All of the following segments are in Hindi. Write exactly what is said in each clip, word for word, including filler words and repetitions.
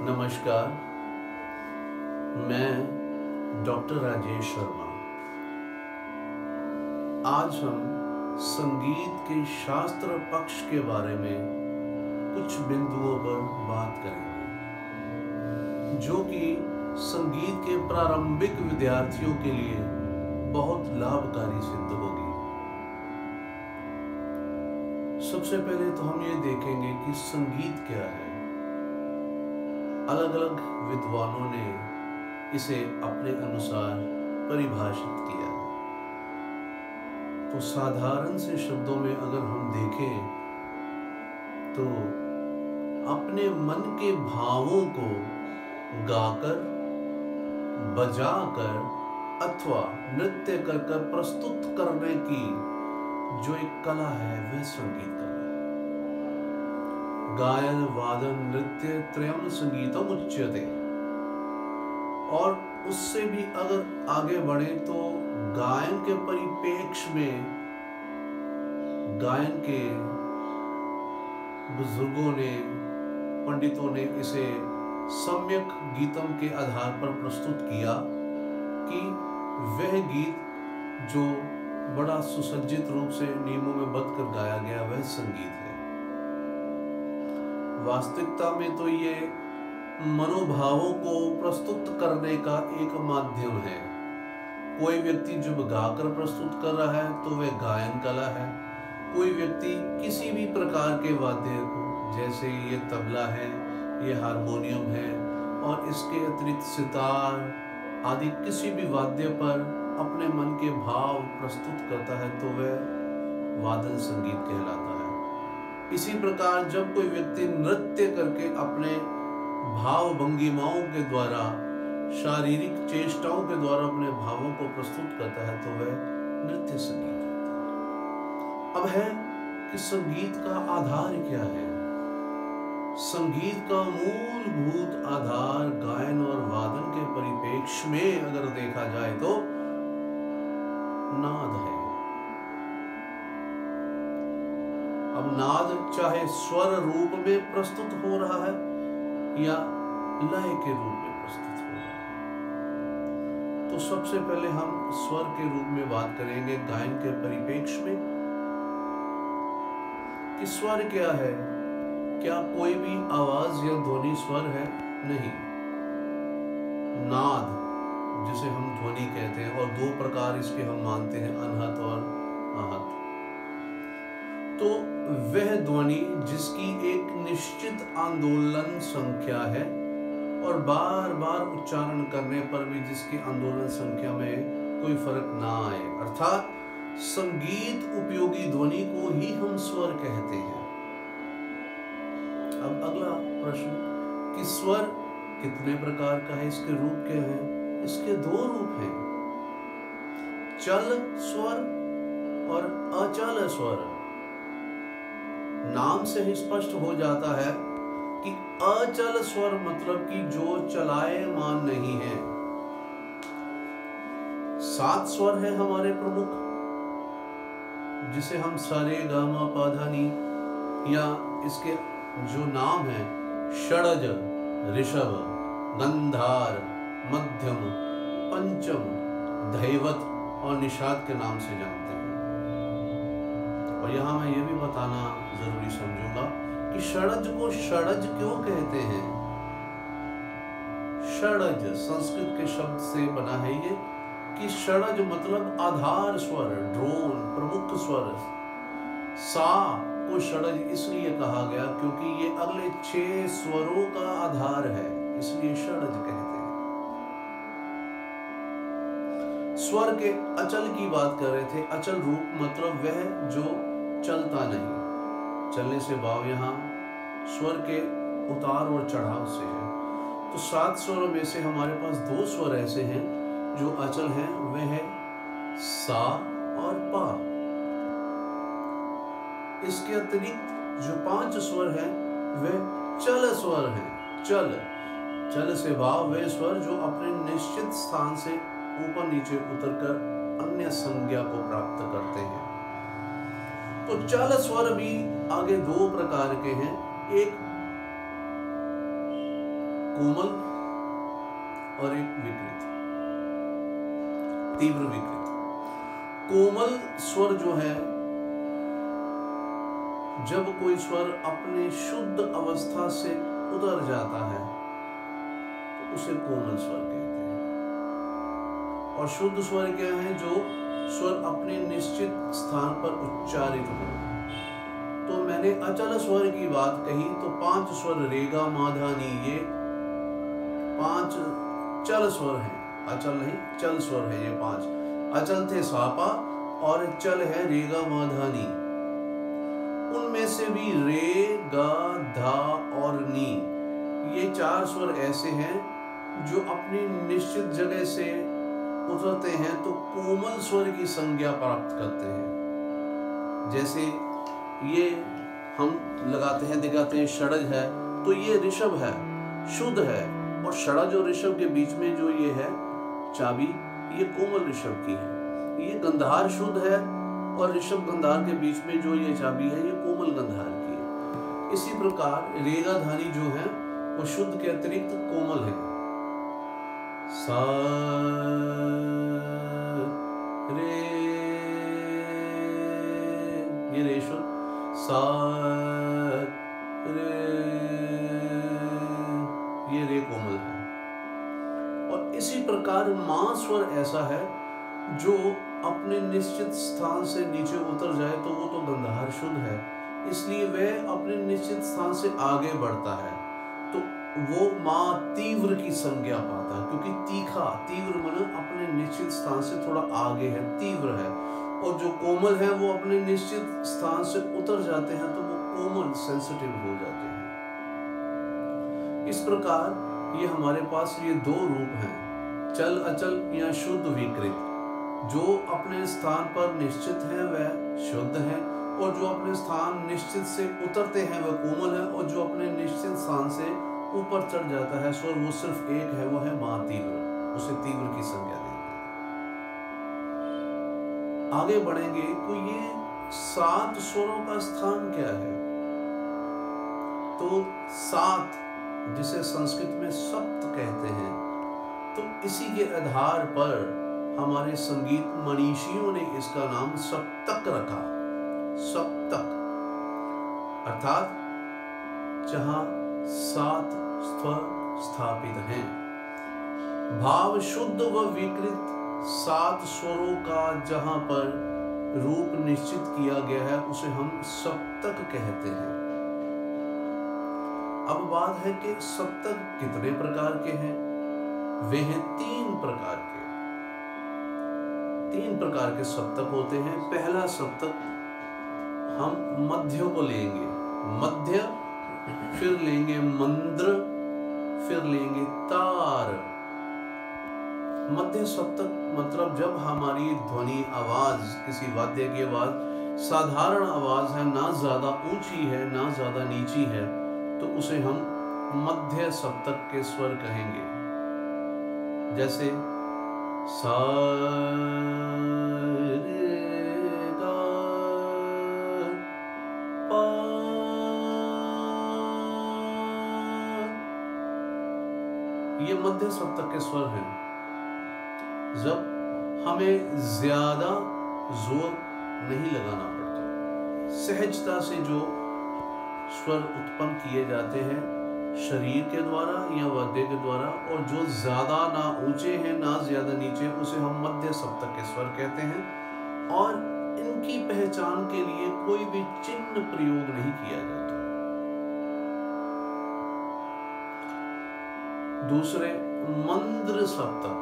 नमस्कार, मैं डॉक्टर राजेश शर्मा। आज हम संगीत के शास्त्र पक्ष के बारे में कुछ बिंदुओं पर बात करेंगे, जो कि संगीत के प्रारंभिक विद्यार्थियों के लिए बहुत लाभकारी सिद्ध होगी। सबसे पहले तो हम ये देखेंगे कि संगीत क्या है। अलग अलग विद्वानों ने इसे अपने अनुसार परिभाषित किया है। तो साधारण से शब्दों में अगर हम देखें तो अपने मन के भावों को गाकर, बजाकर अथवा नृत्य कर कर प्रस्तुत करने की जो एक कला है वह संगीत कला है। गायन, वादन, नृत्य त्रयम संगीतम उच्यते। और उससे भी अगर आगे बढ़े तो गायन के परिप्रेक्ष्य में गायन के बुजुर्गों ने, पंडितों ने इसे सम्यक गीतम के आधार पर प्रस्तुत किया कि वह गीत जो बड़ा सुसज्जित रूप से नियमों में बंध कर गाया गया वह संगीत है। वास्तविकता में तो ये मनोभावों को प्रस्तुत करने का एक माध्यम है। कोई व्यक्ति जब गाकर प्रस्तुत कर रहा है तो वह गायन कला है। कोई व्यक्ति किसी भी प्रकार के वाद्य को, जैसे ये तबला है, ये हारमोनियम है और इसके अतिरिक्त सितार आदि किसी भी वाद्य पर अपने मन के भाव प्रस्तुत करता है तो वह वादन संगीत कहलाता है। इसी प्रकार जब कोई व्यक्ति नृत्य करके अपने भाव भंगिमाओं के द्वारा, शारीरिक चेष्टाओं के द्वारा अपने भावों को प्रस्तुत करता है तो वह नृत्य संगीत होता है। अब है कि संगीत का आधार क्या है। संगीत का मूलभूत आधार गायन और वादन के परिप्रेक्ष्य में अगर देखा जाए तो नाद है। अब नाद चाहे स्वर रूप में प्रस्तुत हो रहा है या लय के रूप में प्रस्तुत हो रहा है। तो सबसे पहले हम स्वर के रूप में बात करेंगे गायन के परिप्रेक्ष्य में कि स्वर क्या है। क्या कोई भी आवाज या ध्वनि स्वर है? नहीं। नाद जिसे हम ध्वनि कहते हैं, और दो प्रकार इसके हम मानते हैं, अनहत और आहत। तो वह ध्वनि जिसकी एक निश्चित आंदोलन संख्या है और बार बार उच्चारण करने पर भी जिसकी आंदोलन संख्या में कोई फर्क ना आए, अर्थात संगीत उपयोगी ध्वनि को ही हम स्वर कहते हैं। अब अगला प्रश्न कि स्वर कितने प्रकार का है, इसके रूप क्या हैं? इसके दो रूप हैं, चल स्वर और अचल स्वर। नाम से ही स्पष्ट हो जाता है कि अचल स्वर मतलब कि जो चलायमान नहीं है। सात स्वर है हमारे प्रमुख, जिसे हम सारे गा मा पा धा नी, या इसके जो नाम है षडज, ऋषभ, गंधार, मध्यम, पंचम, धैवत और निषाद के नाम से जानते हैं। और यहाँ मैं ये भी बताना जरूरी समझूंगा कि षडज को षडज क्यों कहते हैं। षडज संस्कृत के शब्द से बना है ये कि षडज मतलब आधार स्वर, ड्रोन, प्रमुख स्वर। सा को षडज इसलिए कहा गया क्योंकि ये अगले छह स्वरों का आधार है, इसलिए षडज कहते हैं। स्वर के अचल की बात कर रहे थे। अचल रूप मतलब वह जो चलता नहीं। चलने से भाव यहाँ स्वर के उतार और चढ़ाव से है। तो सात स्वरों में से हमारे पास दो स्वर ऐसे हैं जो अचल हैं, वे है सा और पा। इसके अतिरिक्त जो पांच स्वर हैं वे चल स्वर हैं। चल चल से भाव वे स्वर जो अपने निश्चित स्थान से ऊपर नीचे उतरकर अन्य संज्ञा को प्राप्त करते हैं। तो चल स्वर भी आगे दो प्रकार के हैं। एक कोमल और एक विकृत, तीव्र विकृत। कोमल स्वर जो है, जब कोई स्वर अपने शुद्ध अवस्था से उतर जाता है तो उसे कोमल स्वर कहते हैं। और शुद्ध स्वर क्या है? जो स्वर अपने निश्चित स्थान पर उच्चारित हो। तो मैंने अचल स्वर की बात कही, तो पांच स्वर रेगा माधा नी, ये पांच चल स्वर हैं, अचल नहीं चल स्वर है ये पांच। अचल थे सापा और चल है रेगा माधा नी। उनमें से भी रे, गा, धा और नी, ये चार स्वर ऐसे हैं जो अपनी निश्चित जगह से उतरते हैं तो कोमल स्वर की संज्ञा प्राप्त करते हैं। जैसे ये हम लगाते हैं, दिखाते हैं, षडज है, तो ये ऋषभ है, शुद्ध है, और षडज और ऋषभ के बीच में जो ये है चाबी, ये कोमल ऋषभ की है। ये गंधार शुद्ध है और ऋषभ गंधार के बीच में जो ये चाबी है, ये कोमल गंधार की है। इसी प्रकार रेगा धानी जो है वो शुद्ध के अतिरिक्त कोमल है। सा रे, ये रे शुद्ध, सा रे, ये रे कोमल है। और इसी प्रकार मां स्वर ऐसा है जो अपने निश्चित स्थान से नीचे उतर जाए तो वो तो गंधार शुद्ध है, इसलिए वह अपने निश्चित स्थान से आगे बढ़ता है तो वो मां तीव्र की संज्ञा पाता है, क्योंकि तीखा, तीव्र मन अपने निश्चित स्थान से थोड़ा आगे है, तीव्र है। और जो कोमल है वो अपने निश्चित स्थान से उतर जाते हैं तो वो कोमल, सेंसिटिव हो जाते हैं। इस प्रकार ये हमारे पास ये दो रूप हैं, चल अचल या शुद्ध विकृत। जो अपने स्थान पर निश्चित है वह शुद्ध है, और जो अपने स्थान निश्चित से उतरते हैं वह कोमल है, और जो अपने निश्चित स्थान से ऊपर चढ़ जाता है स्वर, वो सिर्फ एक है, वो है मां तीव्र, उसे तीव्र की संज्ञा देंगे। आगे बढ़ेंगे तो ये सात स्वरों का स्थान क्या है? तो सात, जिसे संस्कृत में सप्त कहते हैं, तो इसी के आधार पर हमारे संगीत मनीषियों ने इसका नाम सप्तक रखा। सप्तक अर्थात जहां सात स्वर स्थापित हैं। भाव शुद्ध व विकृत सात स्वरों का जहां पर रूप निश्चित किया गया है उसे हम सप्तक कहते हैं। अब बात है कि सप्तक कितने प्रकार के हैं? वे हैं तीन प्रकार के। तीन प्रकार के सप्तक होते हैं। पहला सप्तक हम मध्य को लेंगे, मध्य, फिर लेंगे मंद्र, फिर लेंगे तार। मध्य सप्तक मतलब जब हमारी ध्वनि आवाज, किसी वाद्य की आवाज साधारण आवाज है, ना ज्यादा ऊंची है ना ज्यादा नीची है, तो उसे हम मध्य सप्तक के स्वर कहेंगे। जैसे सा रे गा पा, ये मध्य सप्तक के स्वर हैं। जब हमें ज्यादा जोर नहीं लगाना पड़ता, सहजता से जो स्वर उत्पन्न किए जाते हैं शरीर के द्वारा या वाद्य के द्वारा, और जो ज्यादा ना ऊंचे हैं ना ज्यादा नीचे, उसे हम मध्य सप्तक के स्वर कहते हैं। और इनकी पहचान के लिए कोई भी चिन्ह प्रयोग नहीं किया जाता। दूसरे मंद्र सप्तक।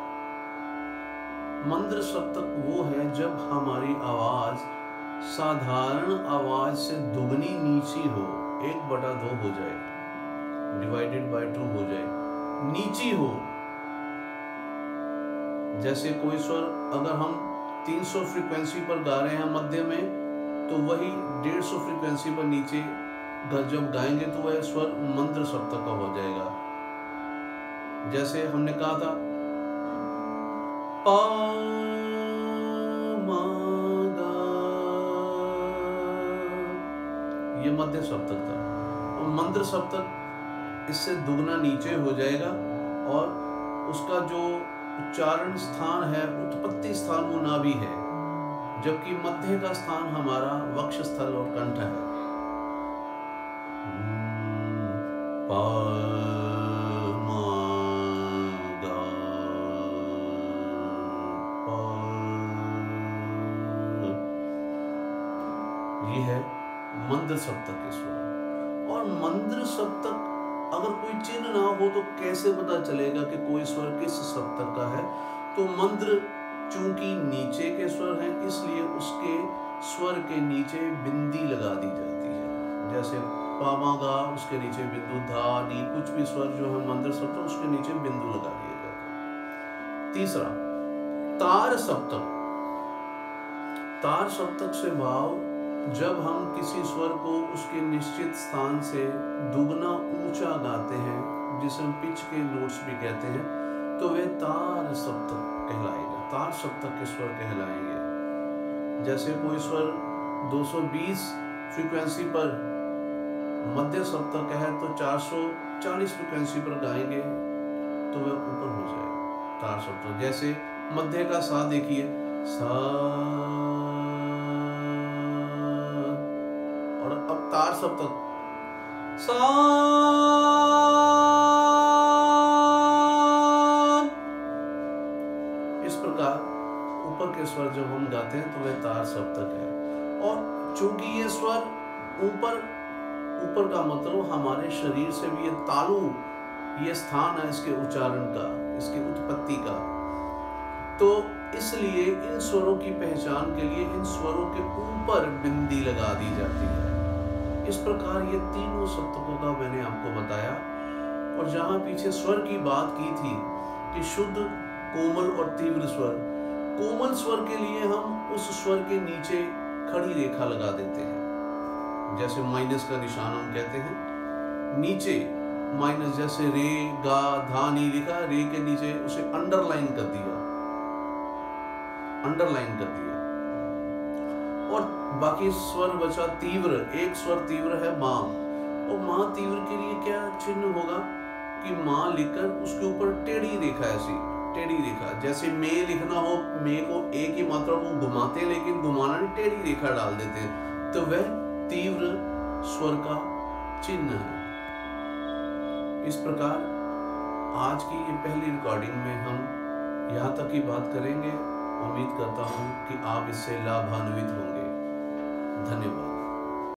मंद्र सप्तक वो है जब हमारी आवाज साधारण आवाज से दुगनी नीची हो, एक बटा दो हो जाए, डिवाइडेड बाय टू हो जाए, नीची हो। जैसे कोई स्वर अगर हम तीन सौ फ्रीक्वेंसी पर गा रहे हैं मध्य में, तो वही डेढ़ सौ फ्रीक्वेंसी पर नीचे जब गाएंगे तो वह स्वर मंद्र सप्तक का हो जाएगा। जैसे हमने कहा था पा मा गा, ये मध्य सप्तक था। और मंद्र सप्तक इससे दुगना नीचे हो जाएगा और उसका जो उच्चारण स्थान है, उत्पत्ति स्थान वो नाभि है, जबकि मध्य का स्थान हमारा वक्ष स्थल और कंठ है। पा मा गा पा, ये है मंद्र सप्तक के स्वर। और मंद्र सप्तक अगर कोई चिन्ह ना हो तो कैसे पता चलेगा कि कोई स्वर किस सप्तक का है? तो मंद्र चूंकि नीचे के स्वर हैं, इसलिए उसके स्वर के नीचे बिंदी लगा दी जाती है। जैसे पामा गा, उसके नीचे बिंदु, धा नी, कुछ भी स्वर जो है मंद्र सप्तक, उसके नीचे बिंदु लगा दिया जाता है। तीसरा, तार सप्तक। तार सप्तक से भाव जब हम किसी स्वर को उसके निश्चित स्थान से दुगना ऊंचा गाते हैं, जिसे हम पिच के नोट्स भी कहते हैं, तो वे तार सप्तक कहलाएगा, तार सप्तक के स्वर कहलाएंगे। जैसे कोई स्वर दो सौ बीस फ्रीक्वेंसी पर मध्य सप्तक है तो चार सौ चालीस फ्रीक्वेंसी पर गाएंगे तो वह ऊपर हो जाएगा तार सप्तक। जैसे मध्य का सा देखिए, सा, और अब तार सप्तक सा, इस प्रकार ऊपर के स्वर जब हम गाते हैं तो वह तार सप्तक है। और चूंकि ये स्वर ऊपर ऊपर का मतलब हमारे शरीर से भी ये तालु, ये स्थान है इसके उच्चारण का, इसकी उत्पत्ति का, तो इसलिए इन स्वरों की पहचान के लिए इन स्वरों के ऊपर बिंदी लगा दी जाती है। इस प्रकार ये तीनों सप्तकों का मैंने आपको बताया। और जहां पीछे स्वर की बात की थी कि शुद्ध, कोमल और तीव्र स्वर, कोमल स्वर के लिए हम उस स्वर के नीचे खड़ी रेखा लगा देते हैं, जैसे माइनस का निशान हम कहते हैं, नीचे माइनस, जैसे रे गा धा नी लिखा, रे के नीचे उसे अंडरलाइन कर दिया, अंडरलाइन कर दिया। और बाकी स्वर बचा तीव्र, एक स्वर तीव्र है मां, और मां तीव्र के लिए क्या चिन्ह होगा कि मां लिखकर उसके ऊपर टेढ़ी रेखा, ऐसी टेढ़ी रेखा, जैसे मे लिखना हो, मे को एक ही मात्रा को घुमाते हैं लेकिन घुमाना नहीं, टेढ़ी रेखा डाल देते हैं, तो वह तीव्र स्वर का चिन्ह है। इस प्रकार आज की ये पहली रिकॉर्डिंग में हम यहाँ तक की बात करेंगे। उम्मीद करता हूँ कि आप इससे लाभान्वित होंगे। धन्यवाद।